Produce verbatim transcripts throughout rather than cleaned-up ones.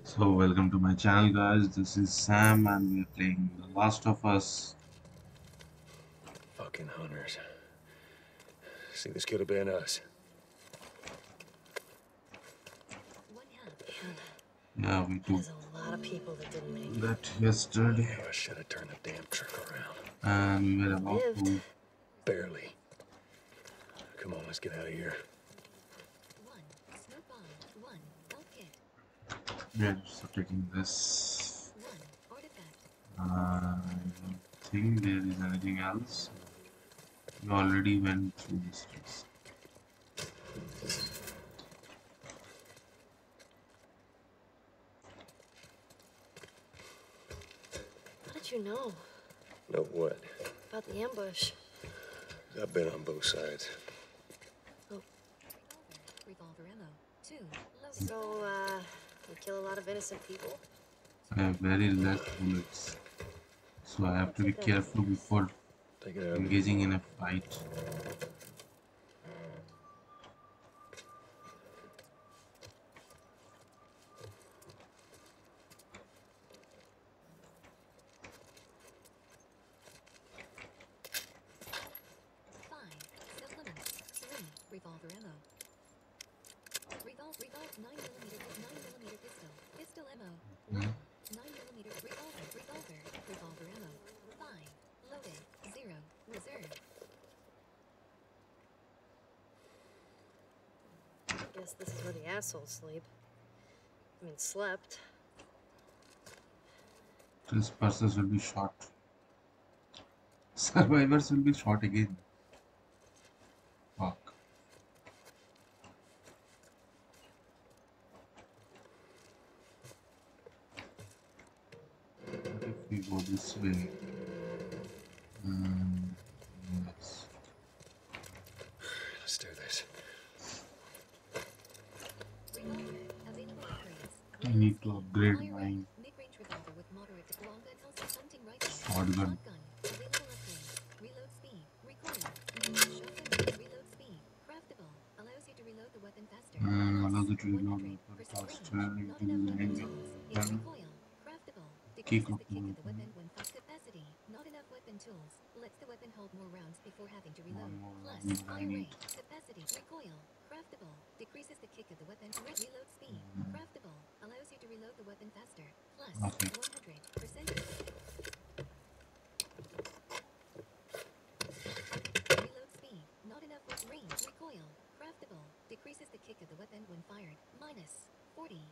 So, welcome to my channel, guys. This is Sam, and we're playing The Last of Us. Fucking hunters. See, this could have been us. Yeah, we That took is a lot of people that didn't make it. that yesterday, I should have turned the damn truck around. and we were about Lived. to. Barely. Come on, let's get out of here. One smoke bomb. One bulk kit. We are just taking this. One artifact. Uh, I don't think there is anything else. We already went through this place. How did you know Know what? about the ambush? I've been on both sides. Oh. Revolver ammo. Two. So, uh, we kill a lot of innocent people? I have very less bullets, so I have to be careful before Take it out. engaging in a fight. Five. Self-limits. Three. Revolver ammo. Revol Revol nine millimeter nine millimeter pistol. Pistol ammo. One. Nine millimeter revolver. Revolver. Revolver ammo. Five. Loaded. Zero. Reserve. I guess this is where the assholes sleep. I mean, slept. This persons will be shot. Survivors will be shot again. Fuck. What if we go this way? Um, yes. Let's do this. Revolver. Available upgrades. I need to upgrade Fire my rate. Mid-range revolver with moderate to long gun pulse hunting rifle. shotgun. Shotgun. Available upgrades. Reload speed. Recoil. Shotgun. Reload speed. Craftable. Allows you to reload the weapon faster. Um, Plus, allows it to reload one hundred weapon percent faster, range. Not enough using weapon the tools. It's weapon. recoil. Craftable. Kick Decreases of the the kick of the weapon. weapon when fast capacity. Not enough weapon tools. Lets the weapon hold more rounds before having to reload. One more Plus, round that I fire need. rate. Capacity. Recoil. Craftable. Decreases the kick of the weapon. Re reload speed. Craftable. Allows you to reload the weapon faster. Plus, Okay. one hundred percent. Reload speed. Not enough with range. Recoil. Craftable. Decreases the kick of the weapon when fired. Minus forty.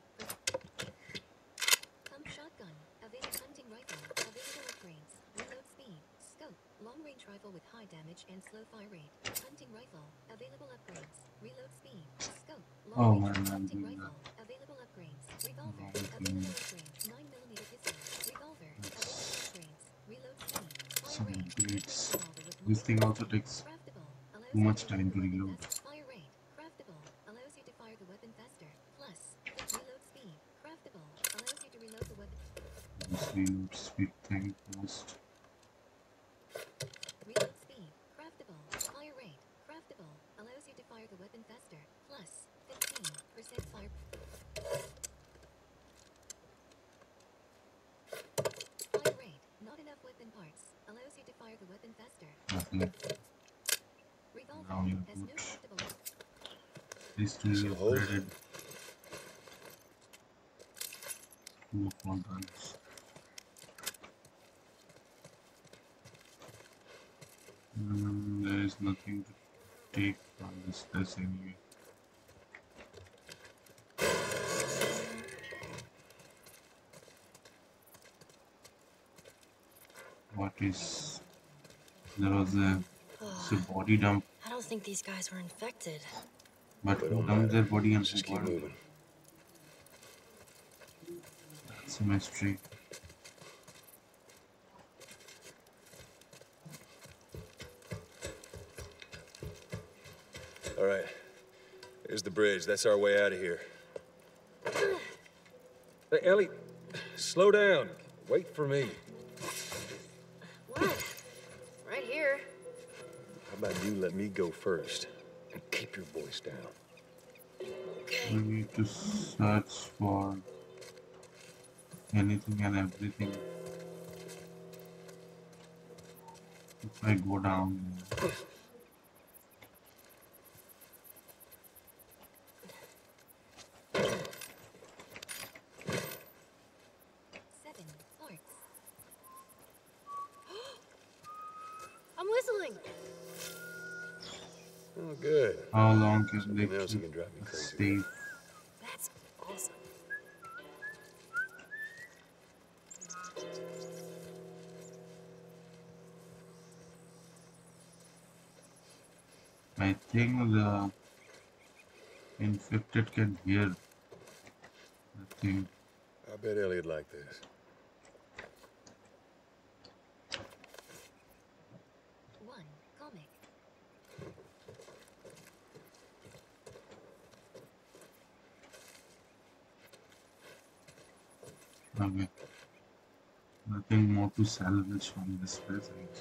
Pump shotgun. Available hunting rifle. Available upgrades. Reload speed. Scope. Long range rifle with high damage and slow fire rate. Hunting rifle. Available upgrades. Reload speed. Scope. Oh Long man, range I'm hunting doing rifle. Available upgrades. Revolver. Wrong thing. Available upgrades. nine millimeter pistol. Revolver. Available upgrades. Reload speed. Fire Some rate. upgrades. Revolver with This thing also moderate takes craftable. Allows too you much to time to reload the weapon reload. fast. Fire rate. Craftable. Allows you to fire the weapon faster. Plus, reload speed. Craftable. Allows you to reload the weapon. This reload speed thing first. Reload speed. Craftable. Fire rate. Craftable. Allows you to fire the weapon faster. Plus, fifteen percent fire. Fire rate. Not enough weapon parts. Allows you to fire the weapon faster. Okay. Revolver Now you're has no good. craftable. These two So are hold. upgraded. Two of my guns. Mm, there is nothing to take from this place anyway. What is... There was a, it's a body dump, I don't think these guys were infected. but But who don't dumped their matter. body and Let's just who keep got it? moving. That's a mystery. All right. Here's the bridge. That's our way out of here. Hey, Ellie, slow down. Wait for me. What? Right here. How about you let me go first and keep your voice down? Okay. We need to search for anything and everything. If I go down here. Seven hearts. I'm whistling. Oh, good. How long can they Something else that keep can drive me us crazy. safe? That's awesome. I think the infected can hear the thing. I bet Elliot like this. One comic. Okay. Nothing more to salvage from this present.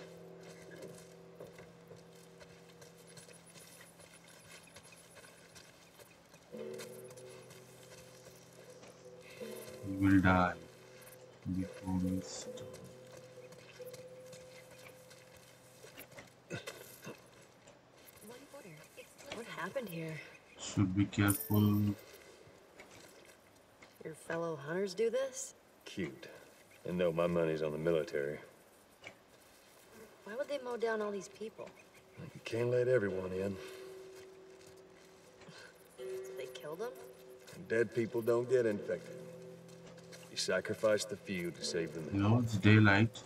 We will die before we stop. One quarter. Explosive. What happened here? Should be careful. Your fellow hunters do this? Cute. And no, my money's on the military. Why would they mow down all these people? You can't let everyone in. So they killed them? Dead people don't get infected. You sacrifice the few to save the You many. know, it's daylight.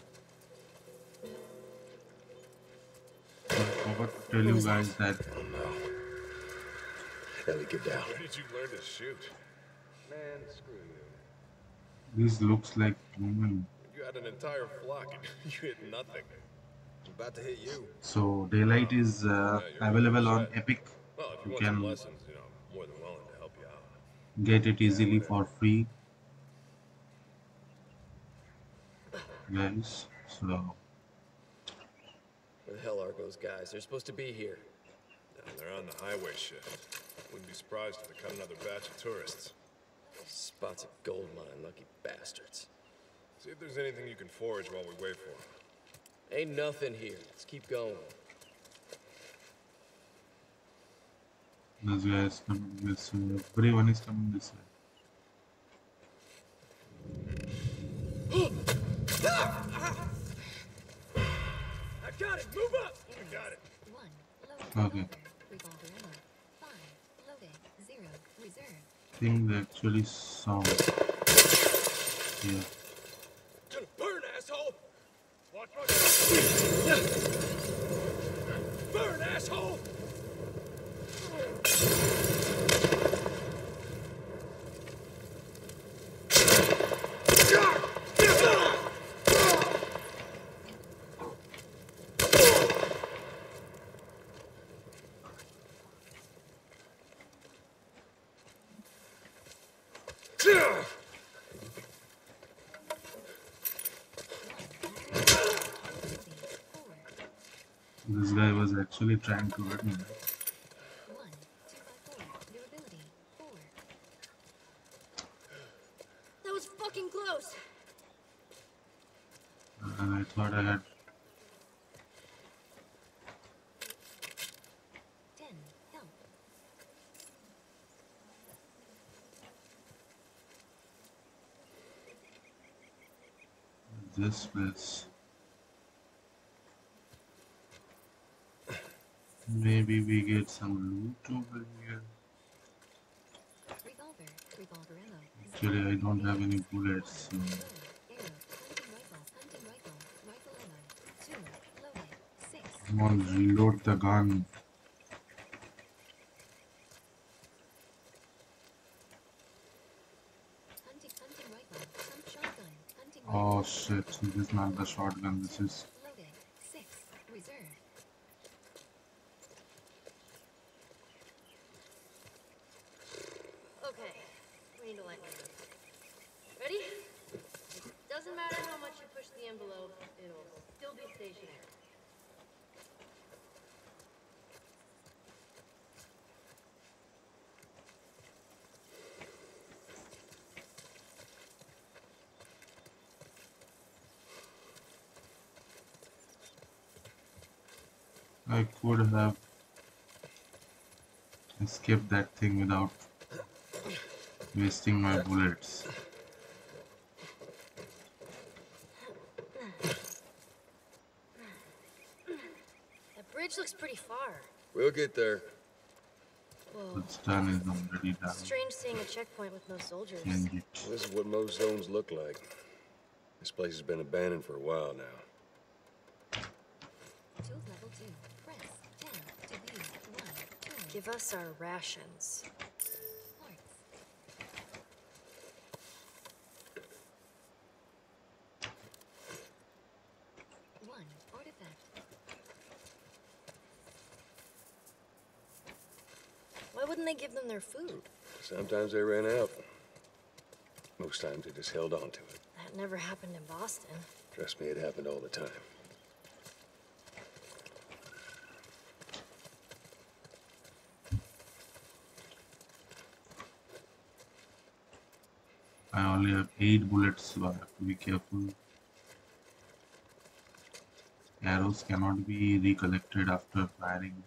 I forgot to tell you guys that Oh no. Ellie, get down. When did you learn to shoot? Man, screw you. this looks like human. You had an entire flock and you hit nothing. I'm about to hit you. So daylight is uh, available on Epic. Well, if You you want some can lessons, you know, I'm more than willing to help you out. get it easily for free, guys. So Where the hell are those guys? They're supposed to be here. And they're on the highway shift. Wouldn't be surprised if they cut another batch of tourists. Spots a gold mine, lucky bastards. See if there's anything you can forage while we wait for them. Ain't nothing here. Let's keep going. those guys coming this way. Everyone is coming this way. I got it! Move up! I got it. One. Loaded. Okay. Revolver ammo. Five. Loaded. Zero. Reserve. I think they actually saw. Yeah. Gonna burn, asshole! Watch my Burn, asshole! Four. This guy was actually trying to hurt me. One. Two by four. Durability. Four. That was fucking close. And I thought I had. Ten. Help. This place. Maybe we get some loot over here. Revolver. Revolver ammo. Actually, I don't have any bullets, so Arrow. Hunting rifle. Hunting rifle. Rifle ammo. Two. Loaded. Six. come on, reload the gun. Hunting. Hunting rifle. Some shotgun. Hunting Oh rifle. shit, this is not the shotgun, this is. Loaded. Six. Reserve. Okay. We need to light one. Ready? Doesn't matter how much you push the envelope, it'll still be stationary. I could have escaped that thing without wasting my bullets. That bridge looks pretty far. We'll get there. Whoa. What's done is already done. Strange seeing a checkpoint with no soldiers. Change it. This is what most zones look like. This place has been abandoned for a while now. Tools level two. Press ten to view one tool. Give us our rations. Parts. One artifact. Why wouldn't they give them their food? Sometimes they ran out. Most times they just held on to it. That never happened in Boston. Trust me, it happened all the time. I only have eight bullets, so I have to be careful. Arrows cannot be recollected after firing.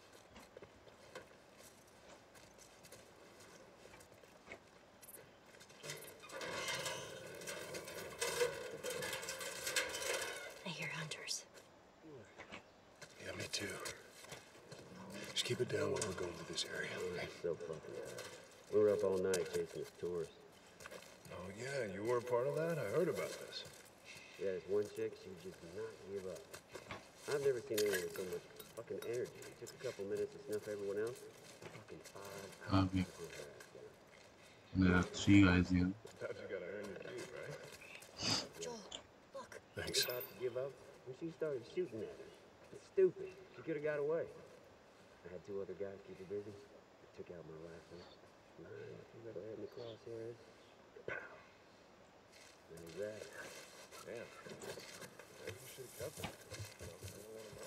I hear hunters. Yeah, me too. Just keep it down while we're going through this area, okay? So fucking bad. We were up all night chasing this tourist. Oh, yeah, you were a part of that? I heard about this. Yeah, this one chick, she just did not give up. I've never seen anyone with so much fucking energy. It took a couple minutes to snuff everyone else. Fucking five hours Okay. to put her ass down. There are three guys here. Sometimes you gotta earn your keep, right? Joel, look. Thanks. She was about to give up when she started shooting at her. It's stupid. She could have got away. I had two other guys keep her busy. I took out my rifle. Nine, whoever had me crosshairs. Pow. That was that. Damn. Maybe you should have kept it. You know, I don't wanna know.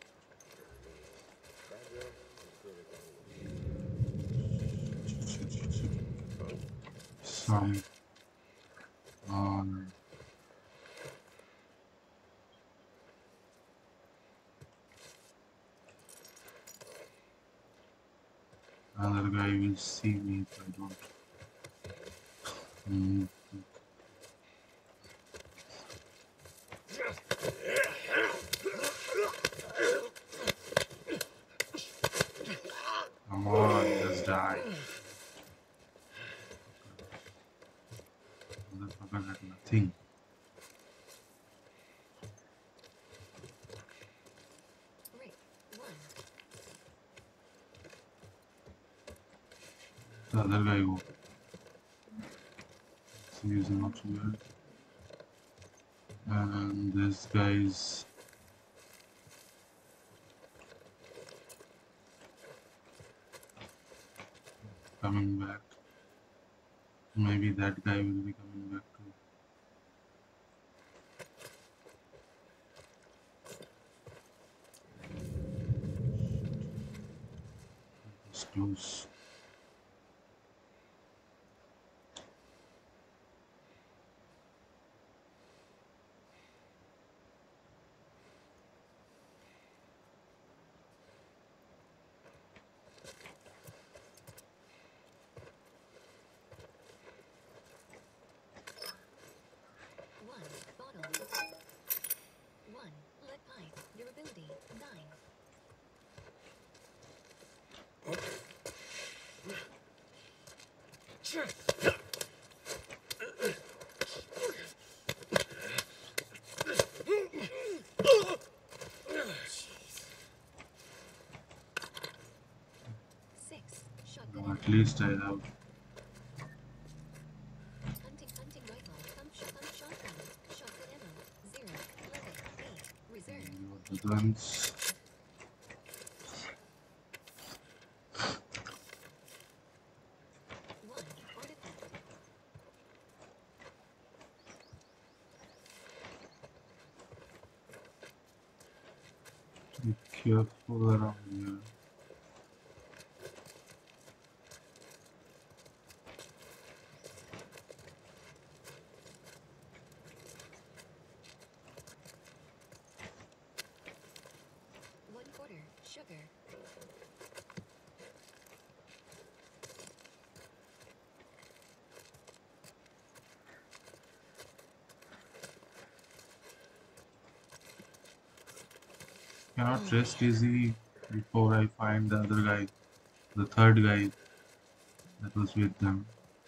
That girl, I'm sure it's all Some um another guy will see me if I don't. Mm. Come on, just die. Motherfucker had nothing. Rick. One. The other guy go. So he's not here. And this guy's coming back. Maybe that guy will be coming back too. It's close. One. Bottle. One. Lead pipe. Durability. Nine. Six. Shotgun. At least I have Hunting, hunting rifle. Thumb shot, thumb shotgun. Shotgun ammo. Zero. Level. Eight. Reserve. the guns. One. Artifact. Be careful around here. One quarter. Sugar. Cannot rest easy before I find the other guy, the third guy that was with them.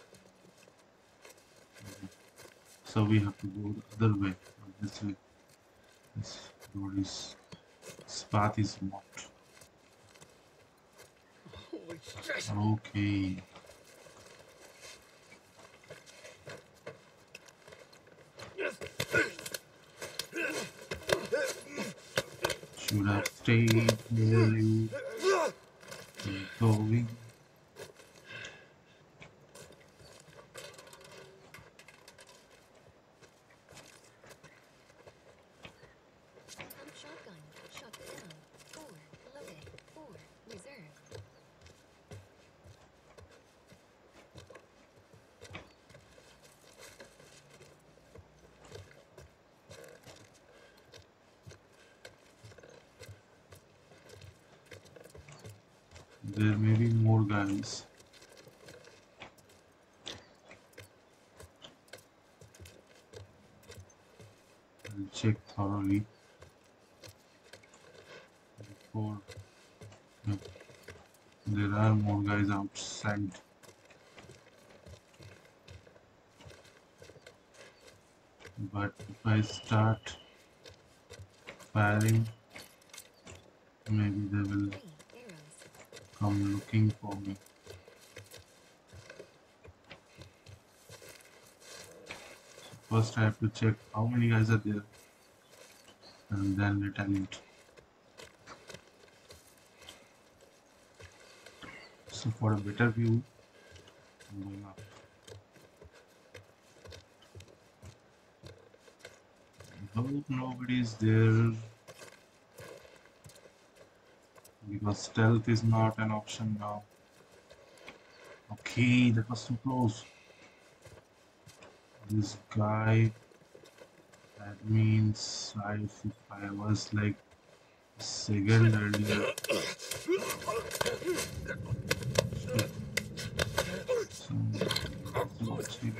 So we have to go the other way, not this way. This road is, this path is locked. Holy shit! Okay. Should have stayed where you were going. Pump shotgun. Shotgun ammo. Four. Loaded. Four. Reserve. There may be more guys. I'll check thoroughly before. Yeah. There are more guys outside. But if I start firing, maybe they will Three. Arrows. come looking for me. First I have to check how many guys are there and then retaliate. So for a better view, I'm going up. I hope nobody is there because stealth is not an option now. Okay, that was too close. This guy, that means I, if I was like a second earlier. So, he's watching.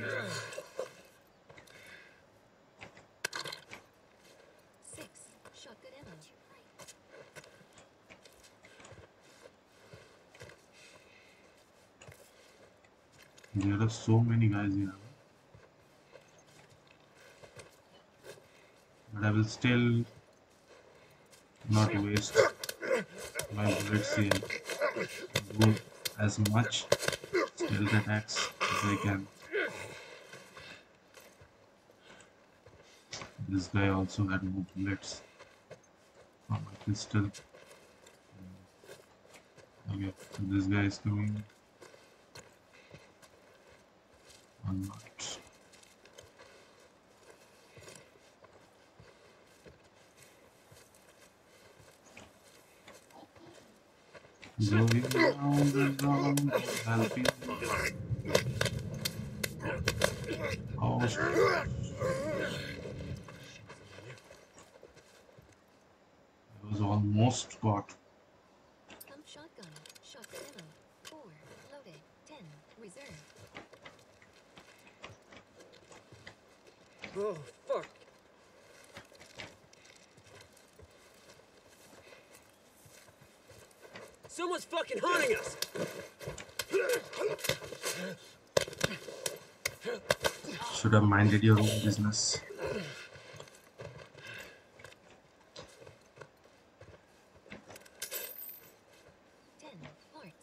Six. Shotgun ammo. There are so many guys here. But I will still not waste my bullets here. Do as much stealth attacks as I can. This guy also had no bullets from my pistol. Okay, so this guy is coming. Or not. Going round and round, helping. Oh, shit. I was almost caught. Pump shotgun. Shotgun ammo. Four. Loaded. Ten. Reserve. Oh, fuck. Someone's fucking hunting us! Should have minded your own business. Ten. Parts.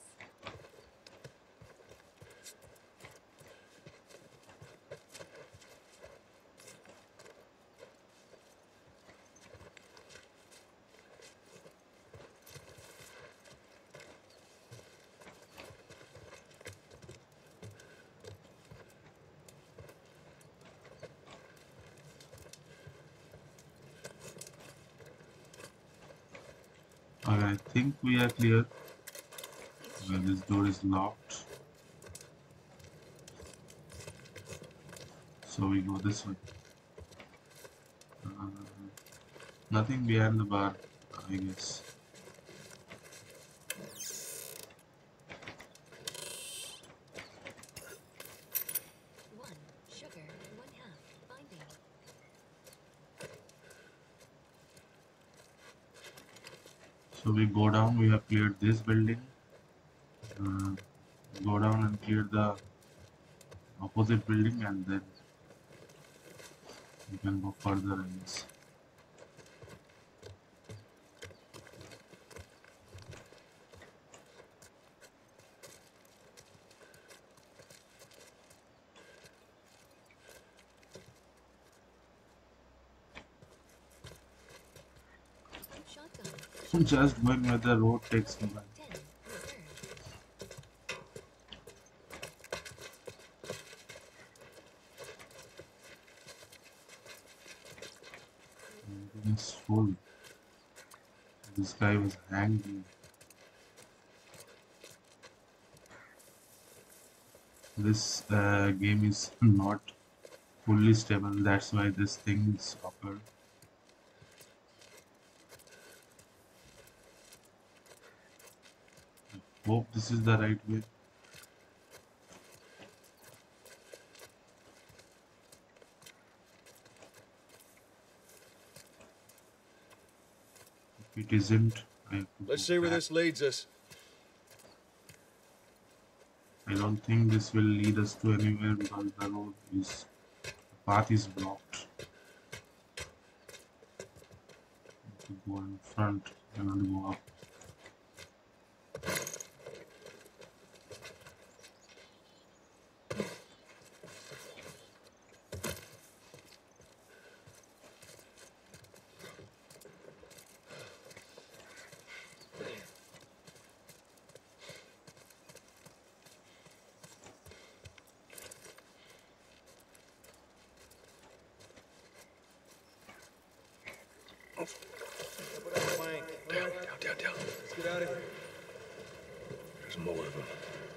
Okay, I think we are clear. Okay, this door is locked. So we go this way. Uh, nothing behind the bar, I guess. So we go down, we have cleared this building. Uh, go down and clear the opposite building, and then we can go further, I guess. Shotgun. Just going where the road takes me by. ten. Reserve. Everything is full. This guy was hanging. This uh, game is not fully stable, that's why this things occur. I hope this is the right way. If it isn't, I have to Let's go see where back. this leads us. I don't think this will lead us to anywhere because the road is, the path is blocked. To go in front, cannot go up. Down, down, down. Let's get out of here. There's more of them.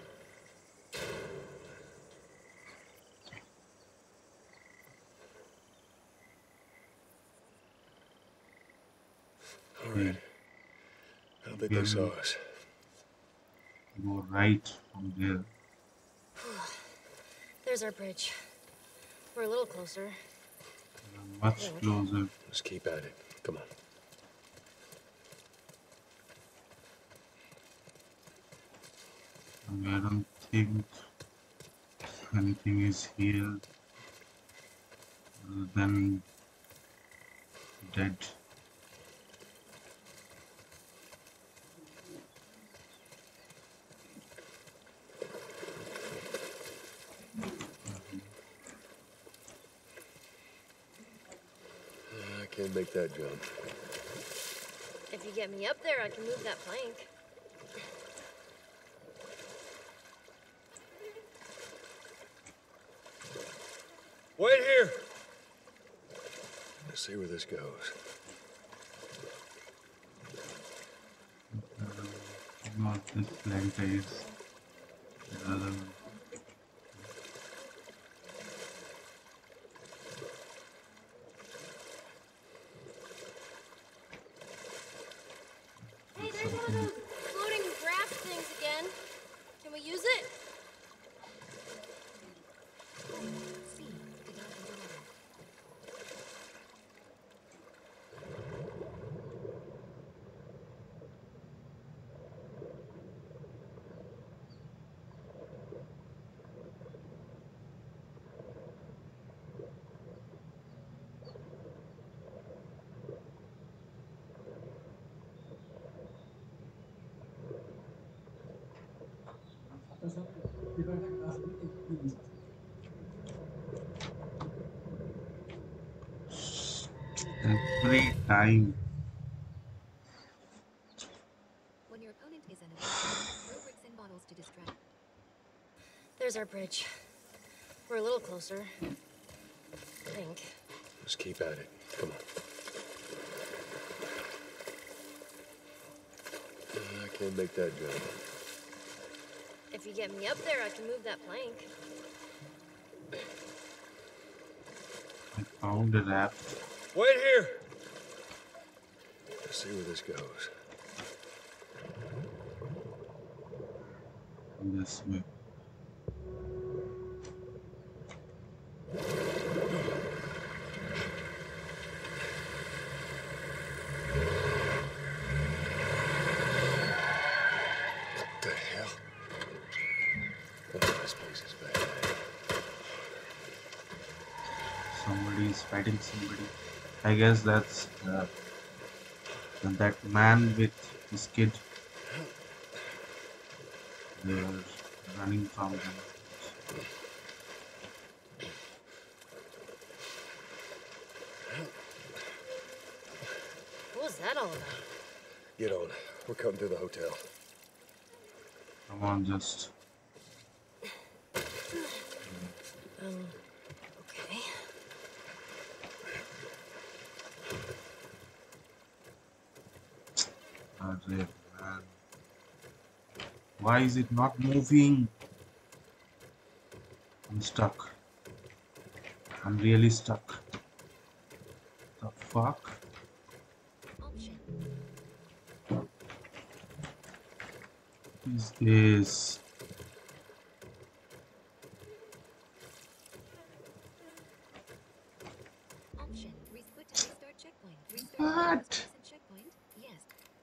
All right. I don't think they saw us. Go right from there. There's our bridge. We're a little closer. We are much closer. Let's keep at it. Come on. I don't think anything is here other than dead. I can't make that jump. If you get me up there, I can move that plank. Wait here. Let's see where this goes. Not this plank is the other one. Hey, there's one of those floating raft things again. Can we use it? C. To dive into water. Every time. When your opponent is enemy, throw bricks and bottles to distract. There's our bridge. We're a little closer. I think. Let's keep at it. Come on. I can't make that jump. If you get me up there, I can move that plank. I found a raft. Wait here. Let's see where this goes. This way. Somebody is fighting somebody. I guess that's uh, that man with his kid. They're running from them. What was that all about? Get on. We're coming to the hotel. Come on, just Um, okay. that's it, man. Why is it not moving? I'm stuck. I'm really stuck. The fuck? Option. What is this? Option. Restart to restart checkpoint. Restart What? recent checkpoint. Yes.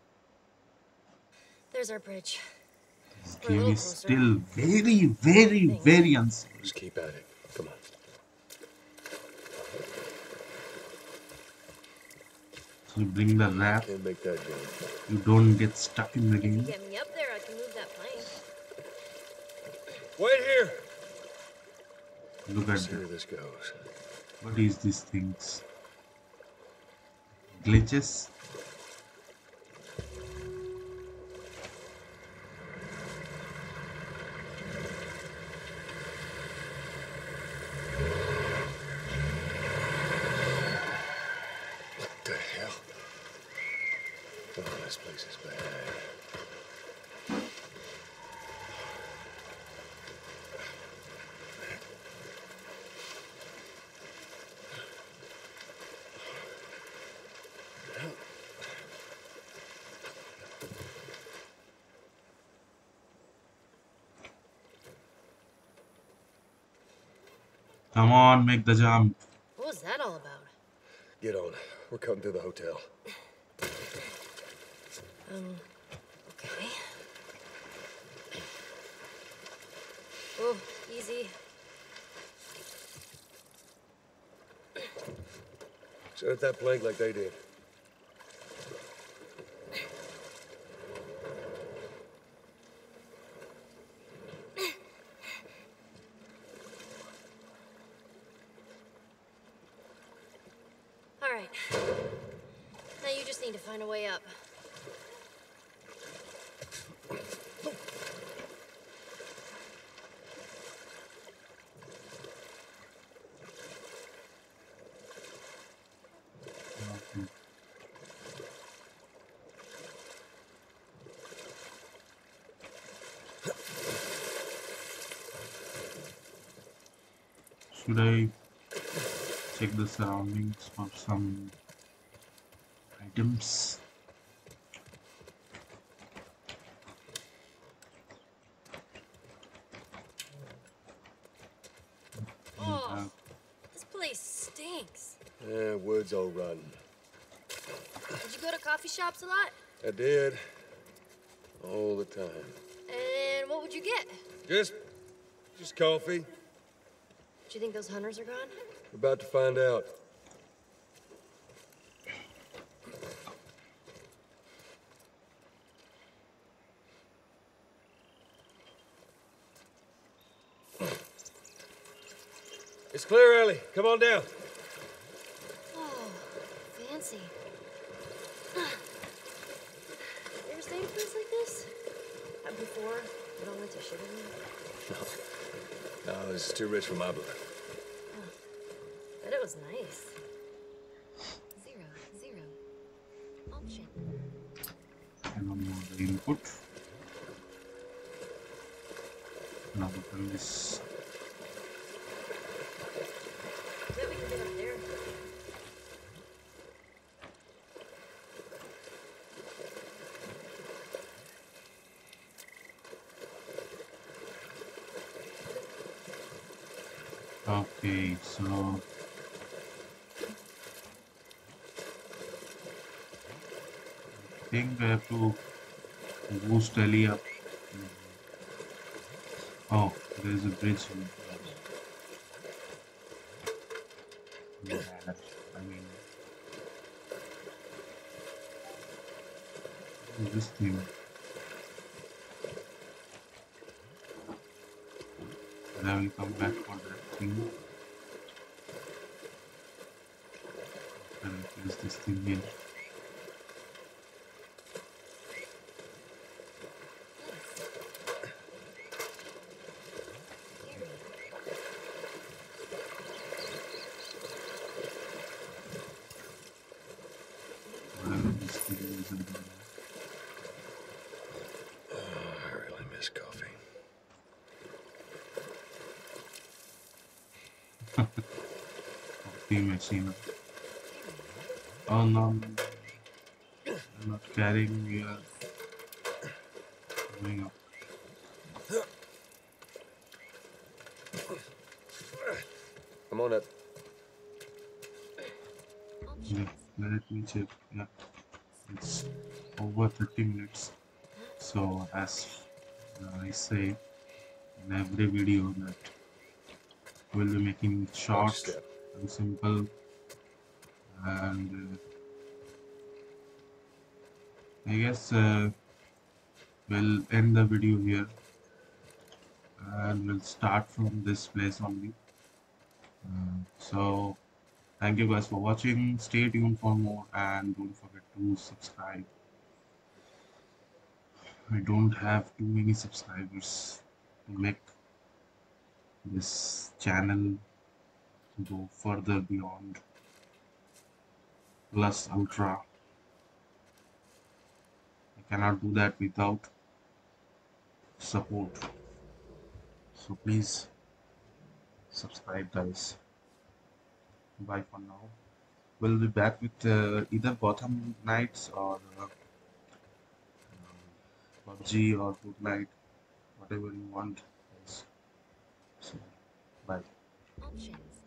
There's our bridge. This We're a game little is closer. still very, very, Thanks. very unsafe. Just keep at it. Come on. So you bring the wrap, Can't make that jump. you don't get stuck in the If you game. get me up there, I can move that plane. Wait here. Look at See where that. this goes. What is these things? Glitches? What the hell? Oh, this place is bad. Come on, make the jump. What was that all about? Get on. We're coming to the hotel. Um, okay. Oh, easy. Set up that plank like they did. All right. Now you just need to find a way up. Okay. Should I check the surroundings for some items? Oh, this place stinks. Yeah, wood's all rotten. Did you go to coffee shops a lot? I did. All the time. And what would you get? Just... just coffee. Do you think those hunters are gone? We're about to find out. It's clear, Ellie. Come on down. Oh, fancy. You ever stayed in a place like this? Uh, before? It all went to shit in there? No, this is too rich for my blood. Bet it was nice. Zero. Zero. Option. I don't know the input. Now open this. Bet we can get up there. Okay, so I think I have to boost Ellie up. Oh, there is a bridge here. bad. I mean, this thing. And I will come back for that thing. And I place this thing here. Whatever this thing is in there. I really miss coffee. Coffee machine. Oh no, no, no. I'm not carrying. We are going up. I'm on it. Yeah, let me check. Yeah, it's over thirty minutes. So as uh, I say in every video that we'll be making it Watch short your step. and simple, and uh, I guess uh, we'll end the video here and we'll start from this place only. Uh, so thank you guys for watching. Stay tuned for more and don't forget to subscribe. I don't have too many subscribers to make this channel go further beyond plus ultra. I cannot do that without support. So please subscribe, guys. Bye for now. We'll be back with uh, either Gotham Knights or uh, P U B G or Fortnite, whatever you want. Guys. So, bye. Options.